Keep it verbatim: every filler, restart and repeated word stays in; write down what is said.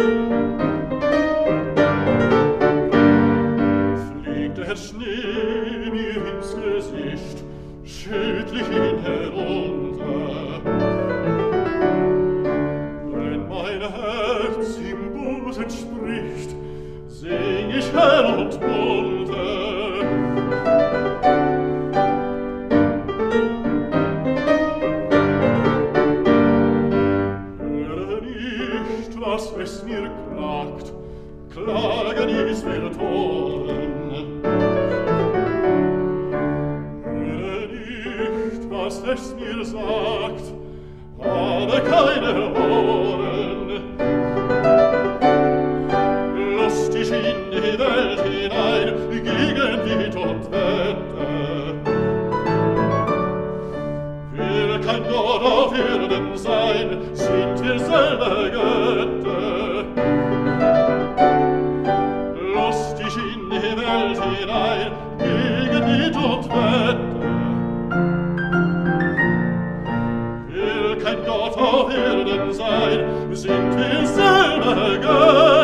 Fliegt der Schnee mir ins Gesicht, schüttlich ihn herunter. Wenn mein Herz im Busen spricht, sing ich hell und munter. Höre nicht, was es mir klagt, klagen ist mir Toren. Höre nicht, was es mir sagt, habe keine Ohren. Lustig in die Welt hinein, gegen Wind und Wetter. Will kein Gott auf Erden sein, sind wir selber Götter. Lustig in die Welt hinein, gegen Wind und Wetter. Will kein Gott auf Erden sein, sind wir selber Götter.